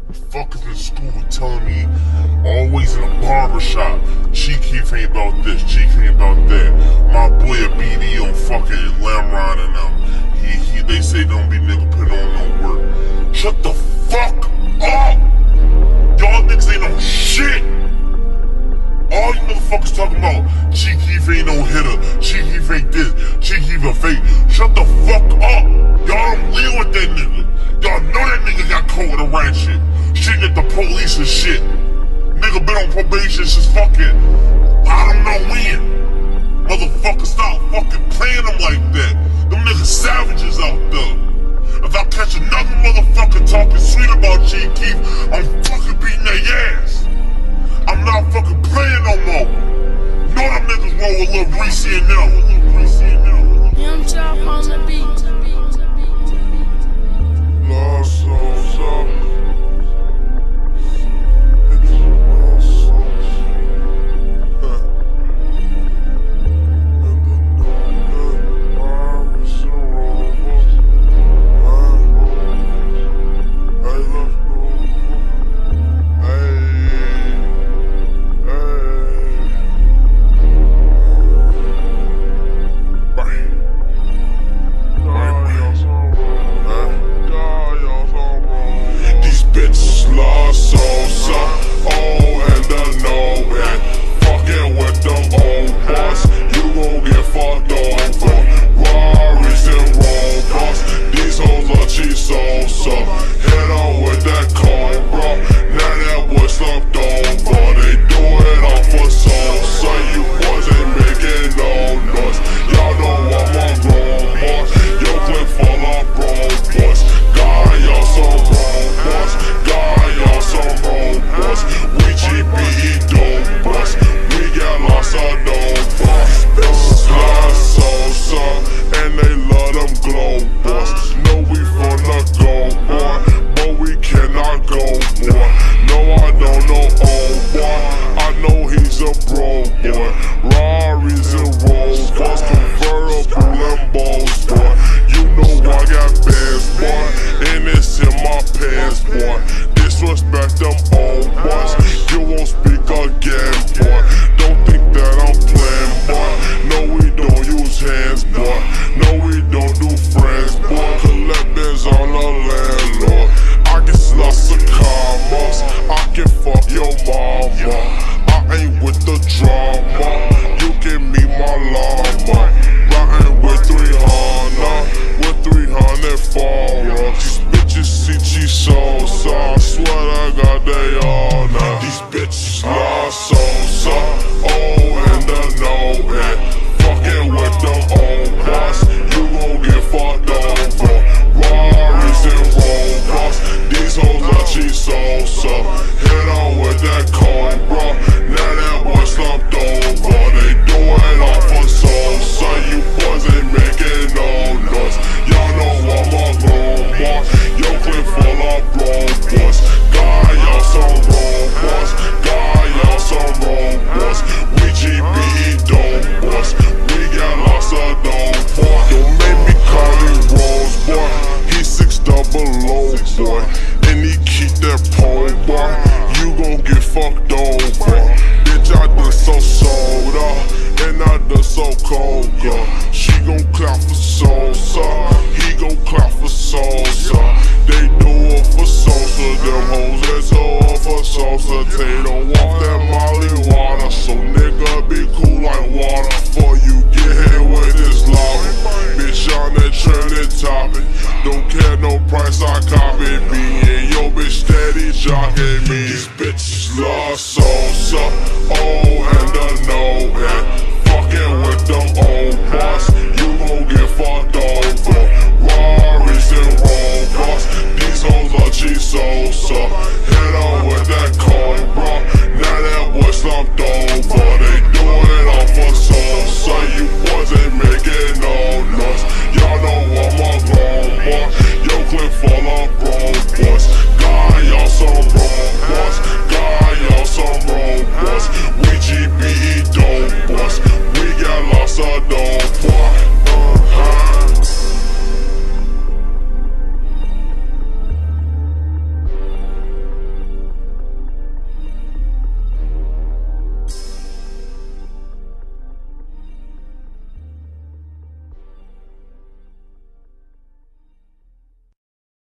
Fuckers in school telling me, always in a barber shop, Keef ain't about this, Keef ain't about that. My boy a BD on fucking Lamron and them. They say don't be nigga put on no work. Shut the fuck up! Y'all niggas ain't no shit! All you motherfuckers talking about, Keef ain't no hitter, Keef ain't this, Keef a fake. Shut the fuck up! Y'all don't live with that nigga. Y'all know that nigga got caught with a rat shit. Shooting at the police and shit. Nigga been on probation since fucking, I don't know when. Motherfucker, stop fucking playing them like that. Them niggas savages out there. If I catch another motherfucker talking sweet about Keef, I'm fucking beating their ass. I'm not fucking playing no more. Know them niggas roll with Lil Reese and them. Young Chop on the beat. Sosa. Sosa, head on with that cobra. Now that boy slumped over. They do it all for Sosa. You boys ain't making no noise. Y'all know I'm a grown boy. Yo clip full of robots. God, y'all some robots. God, y'all some robots. We GBE dope boys. We got lots of dope boys. Slide Sosa, and they love them glow boys. Know we from the go, boy, but we cannot go, boy. No, I don't know, old boy. I know he's a bro, boy. Rari's and Rolls, boys, convertible Lambos, boy. You know I got bands, boy, and it's in my pants, boy. Disrespect them old boys. You won't speak again, boy. Don't think that I'm playing, boy. No, we don't use hands, boy. No, we don't do friends, boy. Collectives on the landlord. I can slut some commas. I can fuck your mama. I ain't with the drama. You can meet my llama. Riding with 300. With 300 followers. These bitches see Sosa. I swear to God they all know. These bitches love Sosa. Oh, and the know it. Fucking with them old boys. You gon' get fucked over. Rari's and robots. These hoes love Sosa. Hit on with that cobra. Now that boy slumped over. They do it all for Sosa. You boys ain't making no noise. Y'all know I'm a grown boy. Yo clip full of robots. God, y'all some robots. God, y'all some robots. We GBE dope boys. We got lots of dope boy. Don't make me call him Rose boy. He 6 double low boy. And he keep that pole boy. You gon' get fucked over. Bitch, I done so soda. And I done so coca. She gon' clap for Sosa. He gon' clap for Sosa. They do it for Sosa. Them hoes that's all for Sosa. They don't want that Molly water. So nigga be cool like water. Before you get hit with this lava. Bitch on that trending topic. Don't care no price, I copy me. And yo bitch steady jocking me. These bitches love Sosa. Oh, and the know it. Fucking with them old boys. You gon' get fucked over. Rari's and robots. These hoes love Sosa.